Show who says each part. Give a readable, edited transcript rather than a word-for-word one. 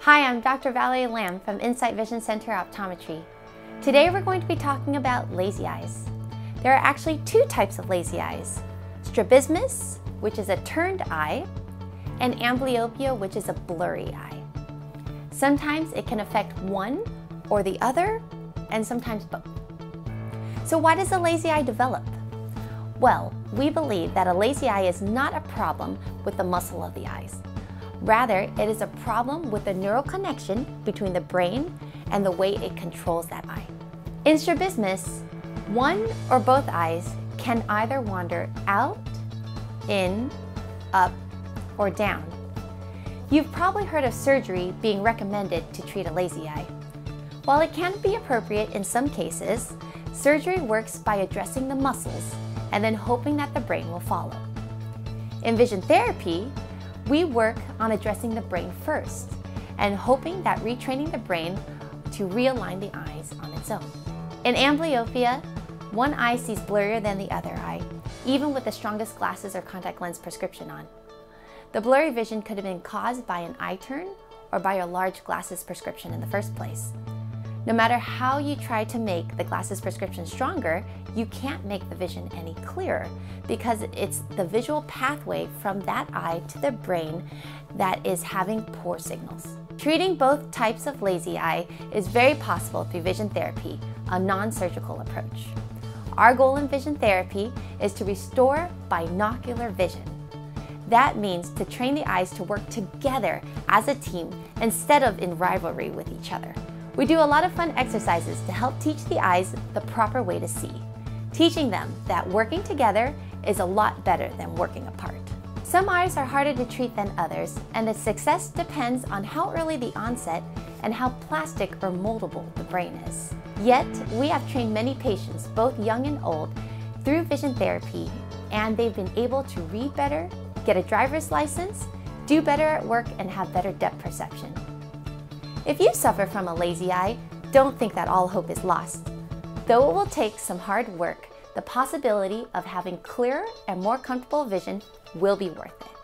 Speaker 1: Hi, I'm Dr. Valerie Lam from Insight Vision Center Optometry. Today we're going to be talking about lazy eyes. There are actually two types of lazy eyes: strabismus, which is a turned eye, and amblyopia, which is a blurry eye. Sometimes it can affect one or the other, and sometimes both. So why does a lazy eye develop? Well, we believe that a lazy eye is not a problem with the muscle of the eyes. Rather, it is a problem with the neural connection between the brain and the way it controls that eye. In strabismus, one or both eyes can either wander out, in, up, or down. You've probably heard of surgery being recommended to treat a lazy eye. While it can be appropriate in some cases, surgery works by addressing the muscles and then hoping that the brain will follow. In vision therapy, we work on addressing the brain first and hoping that retraining the brain to realign the eyes on its own. In amblyopia, one eye sees blurrier than the other eye, even with the strongest glasses or contact lens prescription on. The blurry vision could have been caused by an eye turn or by a large glasses prescription in the first place. No matter how you try to make the glasses prescription stronger, you can't make the vision any clearer because it's the visual pathway from that eye to the brain that is having poor signals. Treating both types of lazy eye is very possible through vision therapy, a non-surgical approach. Our goal in vision therapy is to restore binocular vision. That means to train the eyes to work together as a team instead of in rivalry with each other. We do a lot of fun exercises to help teach the eyes the proper way to see, teaching them that working together is a lot better than working apart. Some eyes are harder to treat than others, and the success depends on how early the onset and how plastic or moldable the brain is. Yet, we have trained many patients, both young and old, through vision therapy, and they've been able to read better, get a driver's license, do better at work, and have better depth perception. If you suffer from a lazy eye, don't think that all hope is lost. Though it will take some hard work, the possibility of having clearer and more comfortable vision will be worth it.